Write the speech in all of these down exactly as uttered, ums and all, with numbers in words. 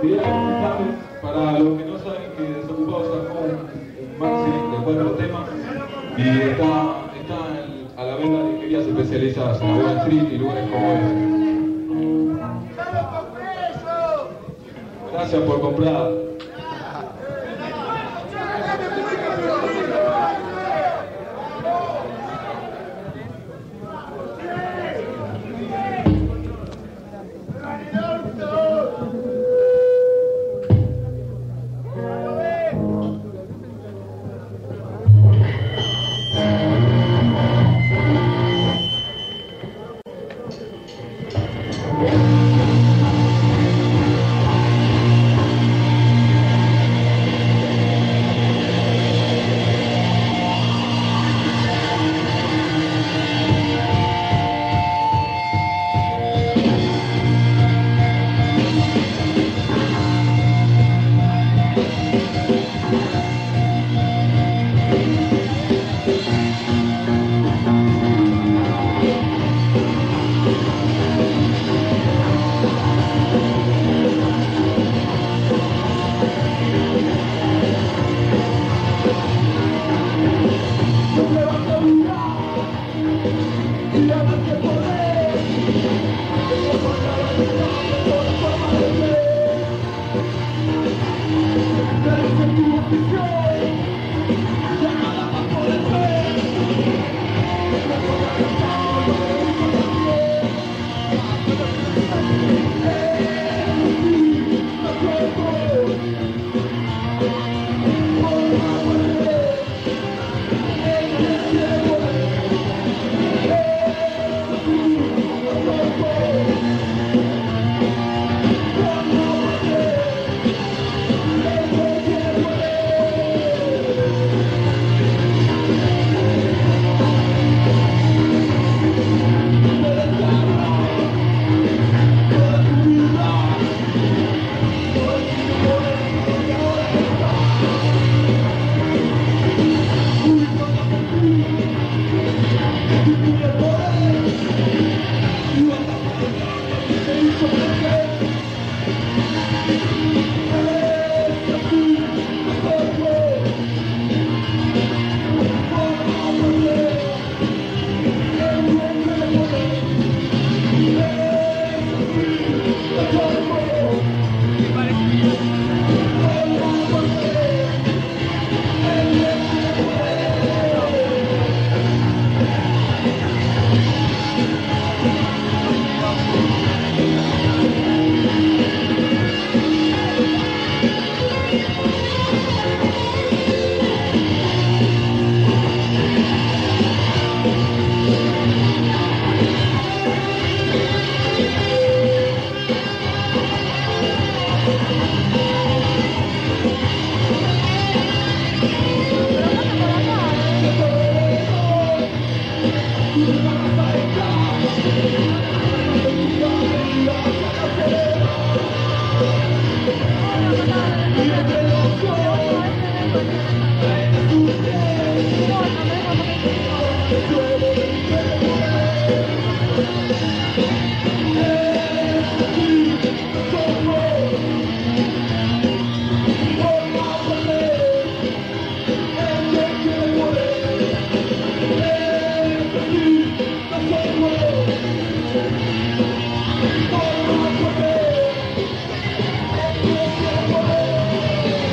Quería comentarles, para los que no saben, que Desocupados sacó un, un maxi de cuatro temas y está, está en, a la venta de disquerías especializadas en la Wall Street y lugares como este. Gracias por comprar.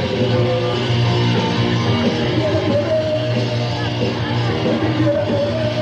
Yeah.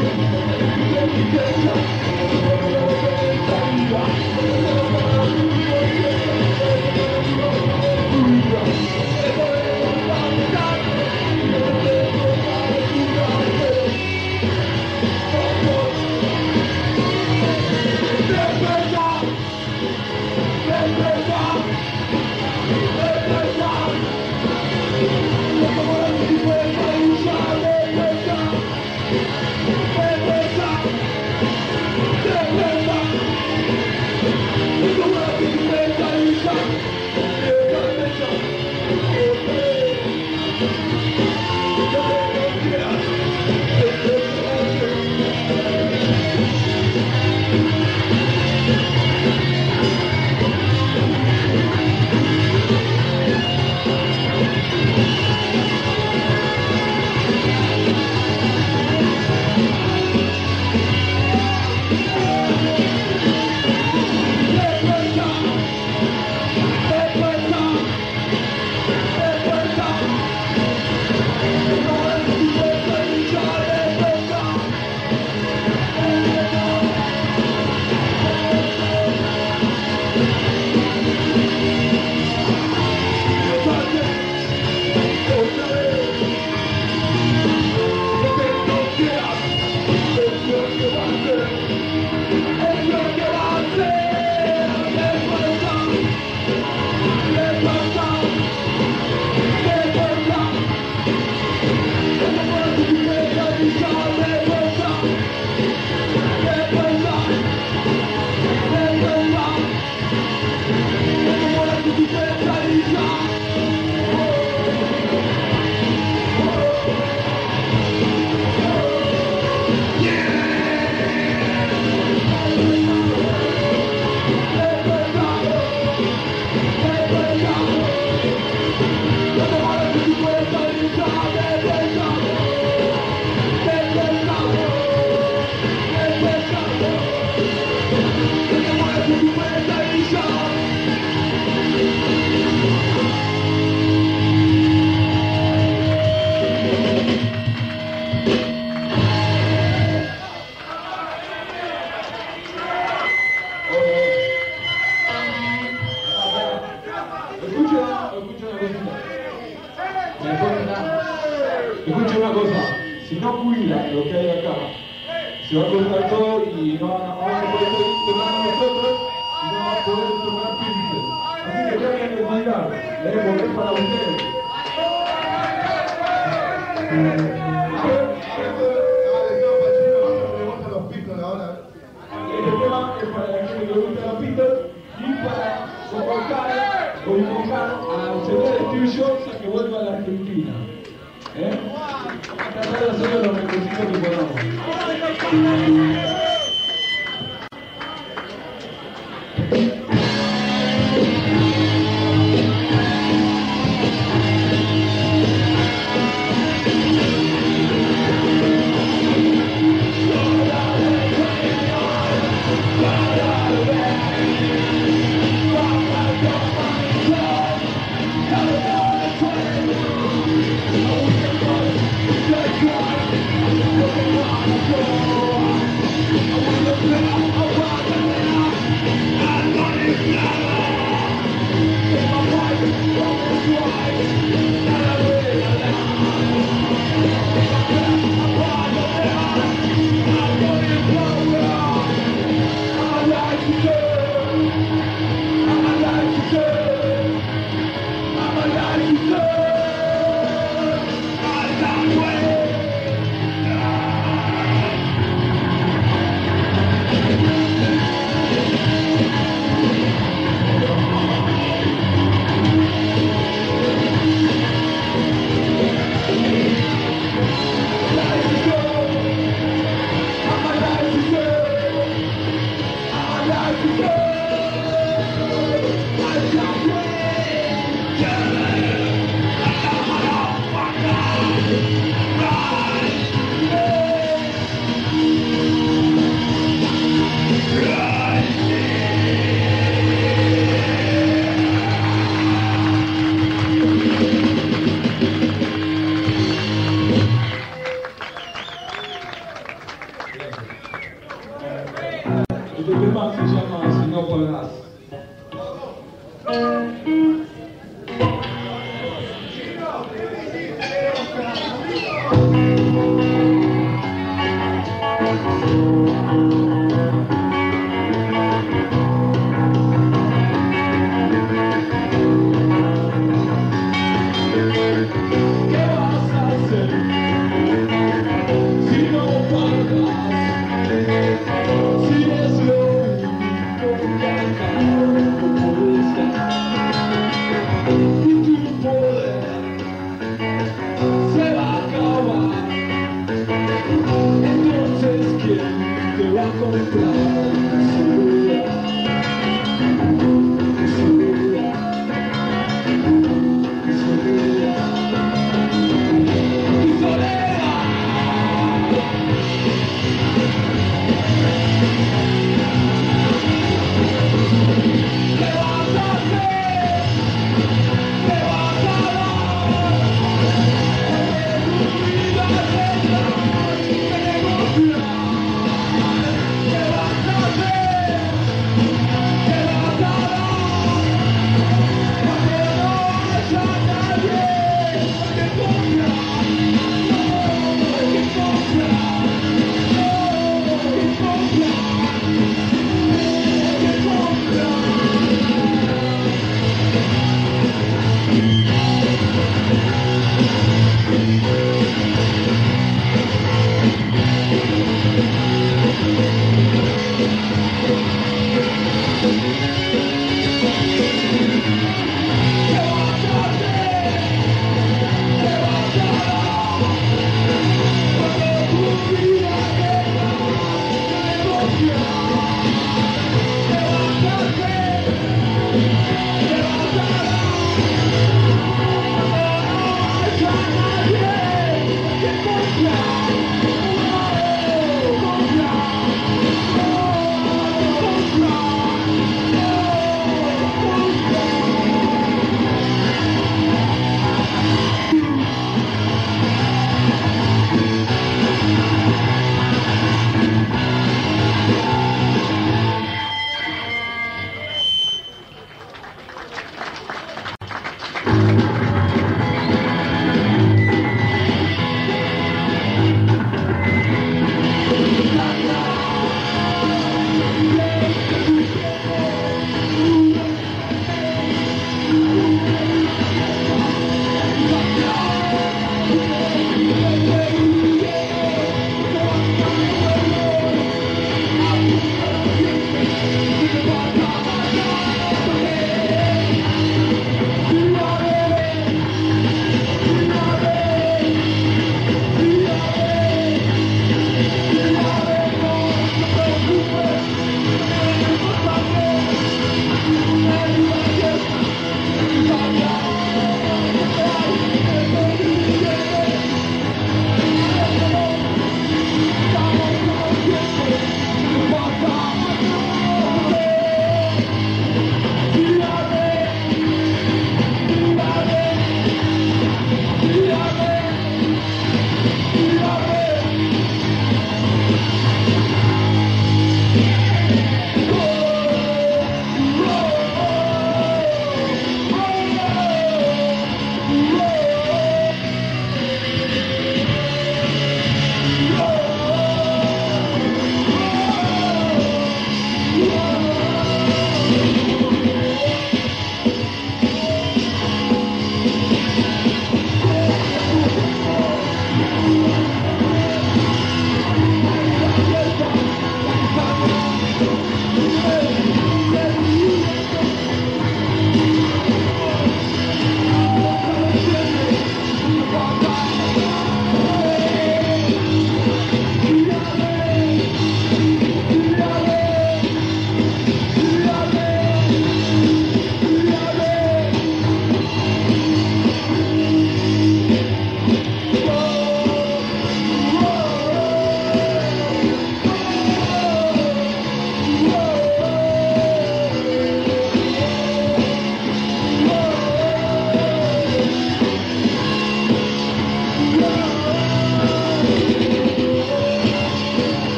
Escuchen una cosa, si no cuidan lo que hay acá, se va a cortar todo y no van a poder tocar nosotros y no van a poder tocar Pincel. Así que traigan de cuidar, la época es para ustedes. Este tema es para la gente que le gusta los Beatles y para convocar, convocar a Señor Steve Jobs a que vuelva a la Argentina. ¿Eh? Vamos a tratar de hacer los requisitos que podamos. Este tema se llama Si no pagás. Te vas a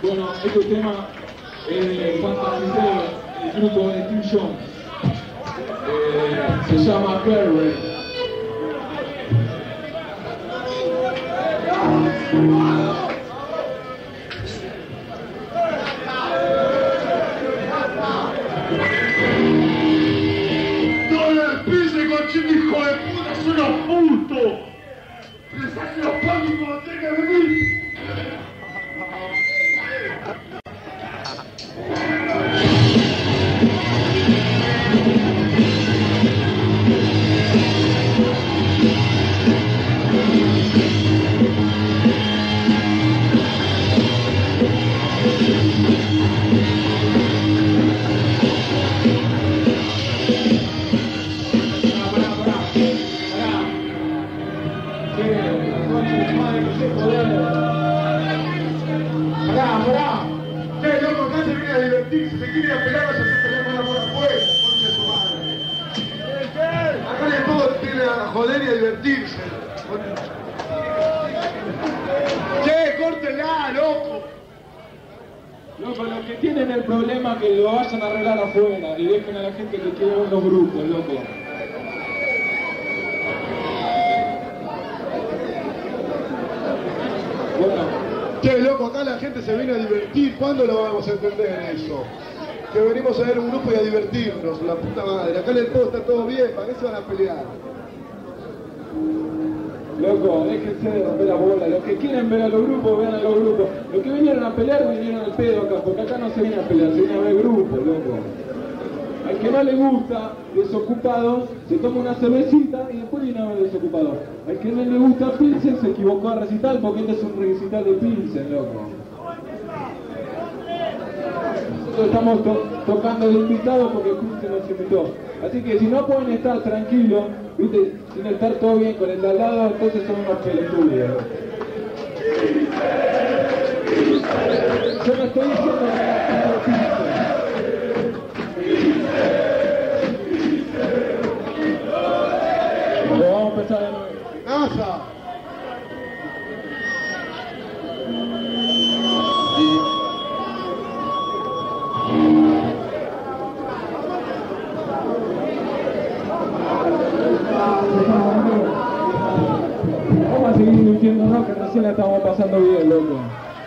Bueno, este tema es de Fantasy Zero, el grupo de Steve Jones. Eh, se llama Carrie. ¡No le pise, cochino, hijo de puta! ¡Son unos putos! ¡Le saquen los pagos cuando tenga que venir! Joder y a divertirse. Che, córtenla, loco. Loco, los que tienen el problema que lo vayan a arreglar afuera y dejen a la gente que quiere ver los grupos, loco. Bueno. Che, loco, acá la gente se viene a divertir. ¿Cuándo lo vamos a entender eso? Que venimos a ver un grupo y a divertirnos, la puta madre. Acá en el todo está todo bien, ¿para qué se van a pelear? Loco, déjense de romper la bola. Los que quieren ver a los grupos, vean a los grupos. Los que vinieron a pelear, vinieron al pedo acá, porque acá no se viene a pelear, se viene a ver grupos, loco. Al que no le gusta Desocupados, se toma una cervecita y después viene a ver Desocupados. Al que no le gusta Pilsen, se equivocó a recital, porque este es un recital de Pilsen, loco. Nosotros estamos to tocando de invitados porque Pilsen nos invitó. Así que si no pueden estar tranquilos, viste, sin estar todo bien con el de al lado, entonces son unos pelotudos. Yo no estoy diciendo que la Pilsen. Vamos a empezar de nuevo. ¡Casa! Vamos a seguir divirtiéndonos, que recién la estamos pasando bien, loco.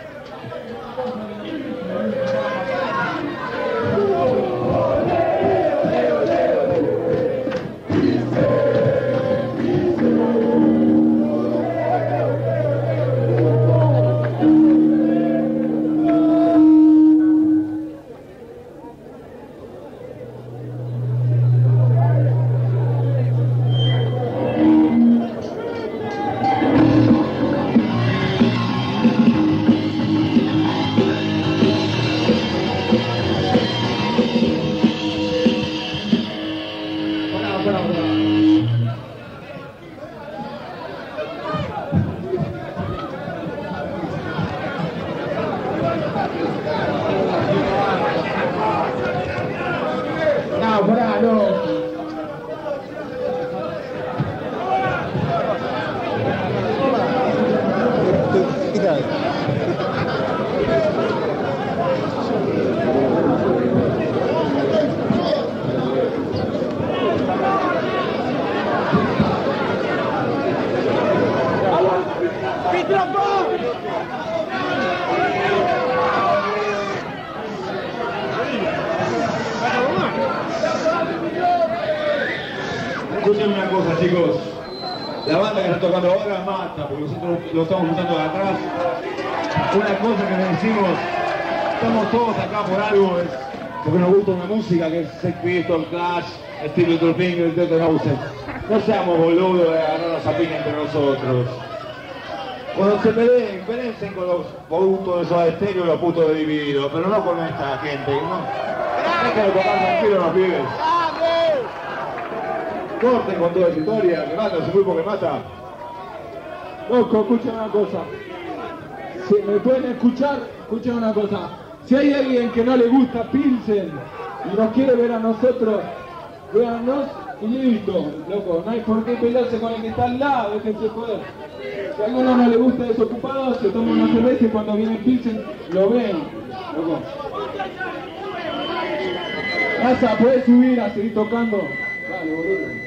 No, pará, no. Escuchen una cosa, chicos. La banda que está tocando ahora mata, porque nosotros lo estamos usando de atrás. Una cosa que les decimos, estamos todos acá por algo, es porque nos gusta una música que es Sex Pistols, Clash, Steve Little Finger, Detonausen. No seamos boludos de agarrarnos a piña entre nosotros. Cuando se peleen, peleen con los putos de Soda Stereo y los putos de Dividido, pero no con esta gente, ¿no? Déjenlo tocar tranquilo los pibes. Corten con toda esa historia, que mata, ese grupo que mata. Loco, escuchen una cosa. Si me pueden escuchar, escuchen una cosa. Si hay alguien que no le gusta Pilsen y nos quiere ver a nosotros, véannos y listo, loco. No hay por qué pelearse con el que está al lado, déjense joder. Si a alguno no le gusta Desocupados, se toma una cerveza y cuando viene el Pilsen lo ven. Loco. Raza, puedes subir a seguir tocando. Dale, boludo.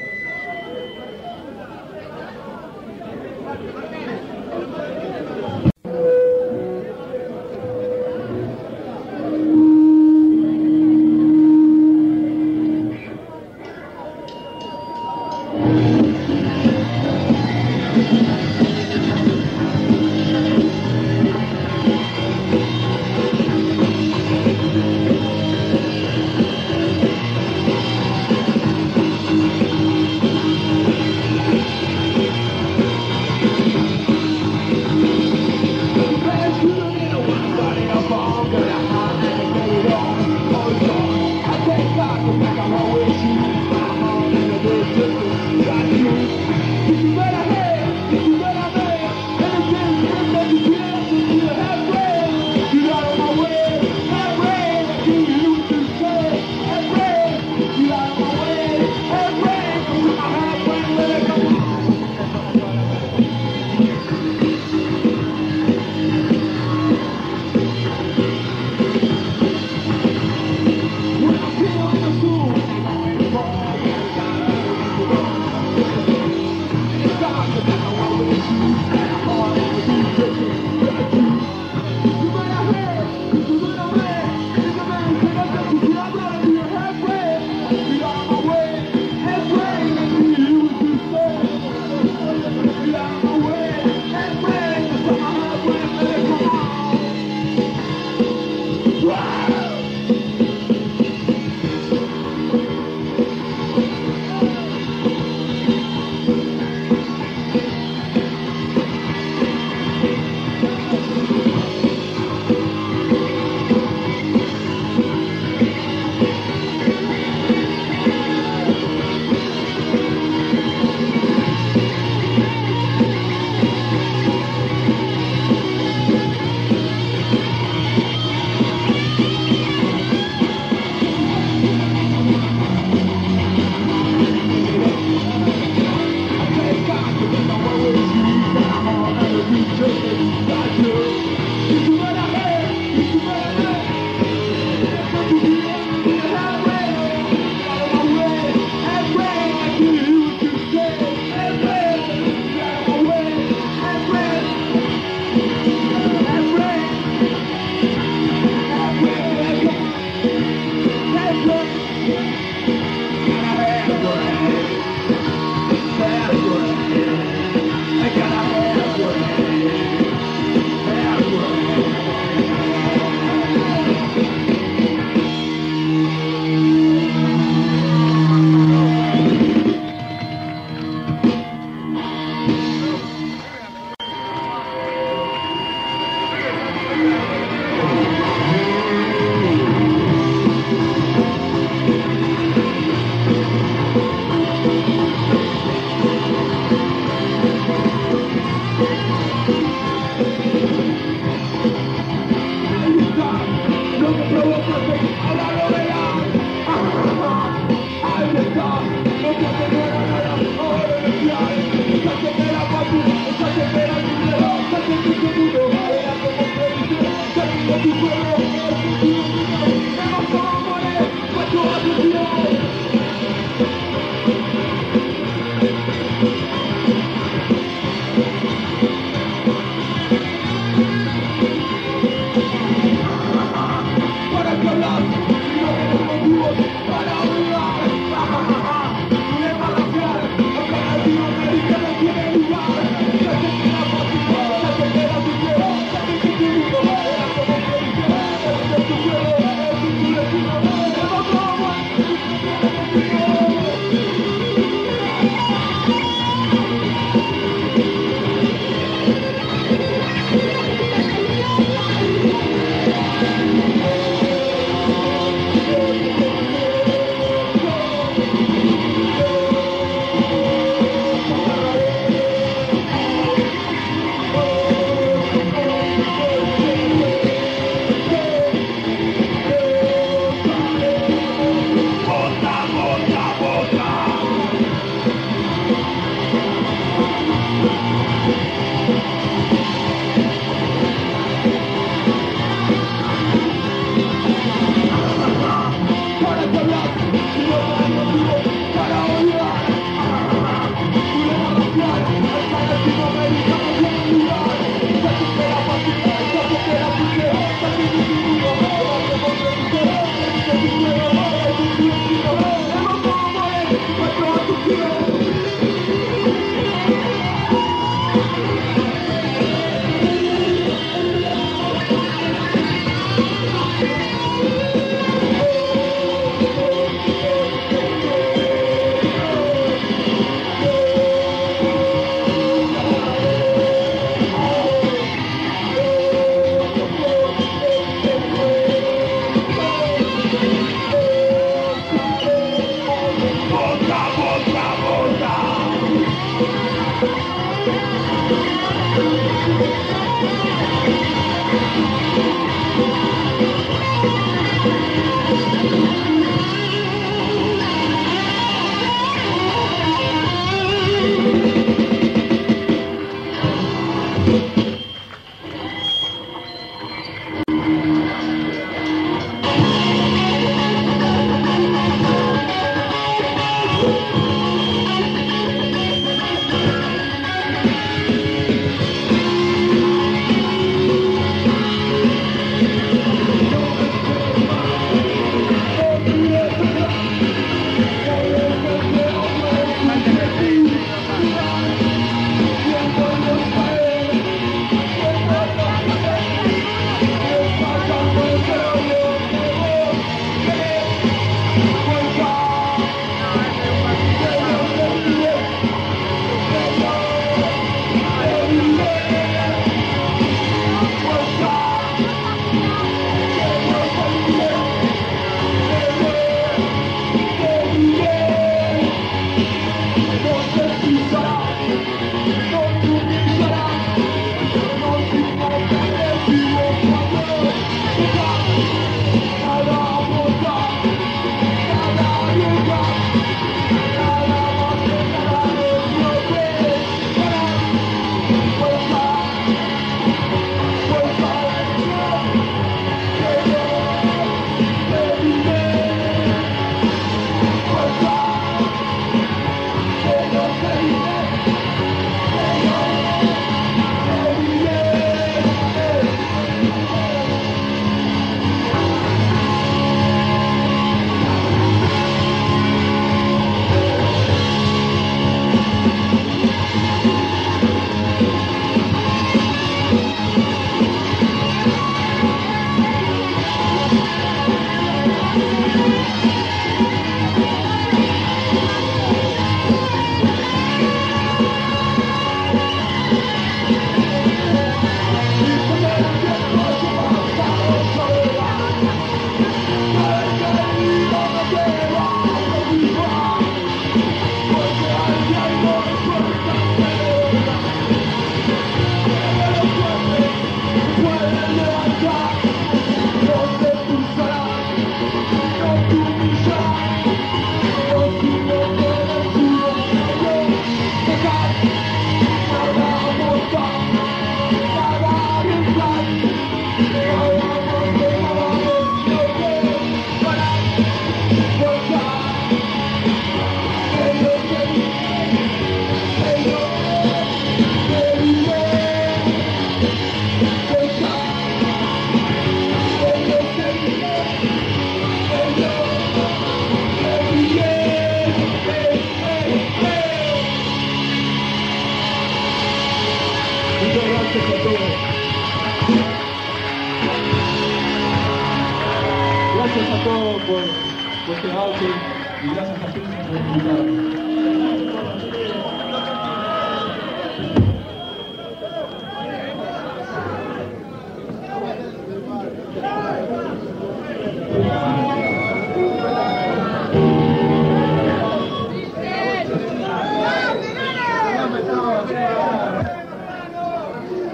Gracias a todos por vuestro auge y gracias a todos por invitarme.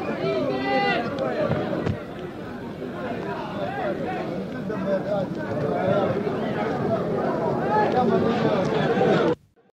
Gracias.